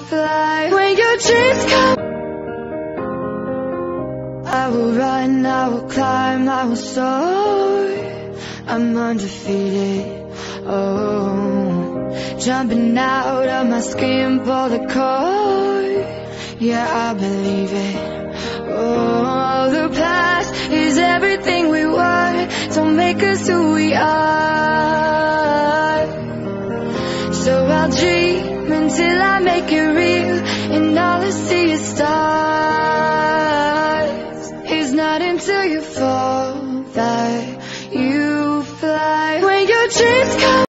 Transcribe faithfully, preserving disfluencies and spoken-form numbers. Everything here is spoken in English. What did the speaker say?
fly. When your dreams come, I will run, I will climb, I will soar. I'm undefeated, oh, jumping out of my skin, pull the cord. Yeah, I believe it. Oh, the past is everything we were. Don't make us who we are. So I'll dream until I make it real.